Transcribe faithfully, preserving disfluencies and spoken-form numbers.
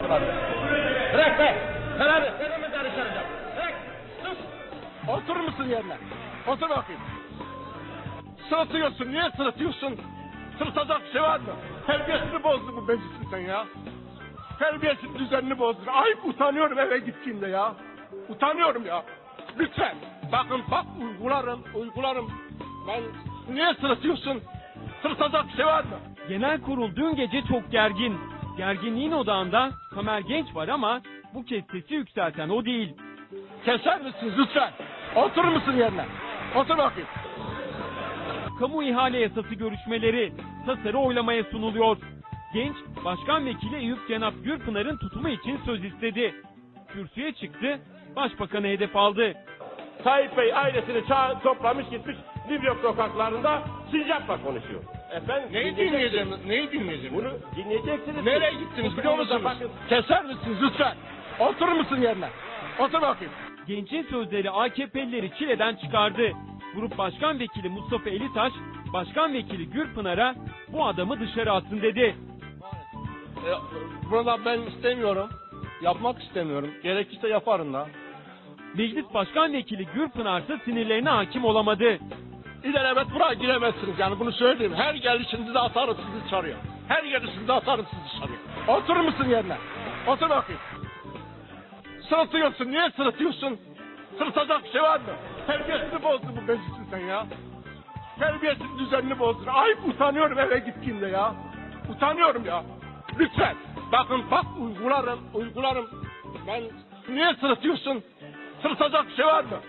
karıştırma. Bırak be. Sen abi. Sen mi karıştıracağım? Bırak. Sus. Oturur musun yerine? Otur bakayım. Sırıtıyorsun. Niye sırıtıyorsun? Sırıtacak bir şey var mı? Terbiyesini bozdun bu meclisin sen ya. Terbiyesinin düzenini bozdun. Ay utanıyorum eve gittiğimde ya. Utanıyorum ya. Lütfen. Bakın bak uygularım, uygularım. Ben niye sırıtıyorsun? Sırıtacak bir şey var mı? Genel kurul dün gece çok gergin. Gerginliğin odağında Tamer Genç var ama bu kez sesi yükselten o değil. Keser misiniz lütfen? Oturur musun yerine? Otur bakayım. Kamu ihale yasası görüşmeleri tasarı oylamaya sunuluyor. Genç, Başkan Vekili Eyüp Cenap Gürpınar'ın tutumu için söz istedi. Kürsüye çıktı, Başbakan'ı hedef aldı. Tayyip Bey ailesini çağ toplamış gitmiş Libya sokaklarında sincapla konuşuyor. Efendim Neyi dinleyeceğim? Neyi dinleyeceğim? Bunu dinleyeceksiniz. Nereye gittiniz biliyor musunuz? Bakın. Keser misiniz lütfen? Oturur musun yerine? Otur bakayım. Genç'in sözleri A K P'lileri çileden çıkardı. Grup Başkan Vekili Mustafa Elitaş, Başkan Vekili Gürpınar'a bu adamı dışarı atın dedi. E, burada ben istemiyorum. Yapmak istemiyorum. Gerekirse yaparım da. Meclis Başkan Vekili Gürpınar ise sinirlerine hakim olamadı. İlelebet buraya giremezsiniz yani bunu söyleyeyim. Her gelişinizde atarım sizi dışarıya. Her gelişinizde atarım sizi dışarıya. Oturur musun yerine? Otur bakayım. Sırıtıyorsun. Niye sırıtıyorsun? Sırıtacak bir şey var mı? Terbiyesini bozdun bu meclisin sen ya. Terbiyesinin düzenini bozdun. Ay utanıyorum eve gittiğimde ya. Utanıyorum ya. Lütfen. Bakın bak uygularım, uygularım. Ben niye sırıtıyorsun? Sırıtacak bir şey var mı?